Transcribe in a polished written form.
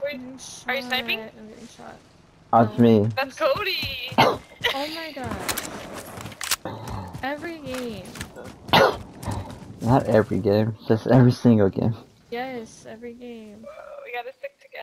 Are you sniping? I'm getting shot. That's me. That's Cody! Oh my god. Every game. Not every game, just every single game. Yes, every game. We gotta stick together.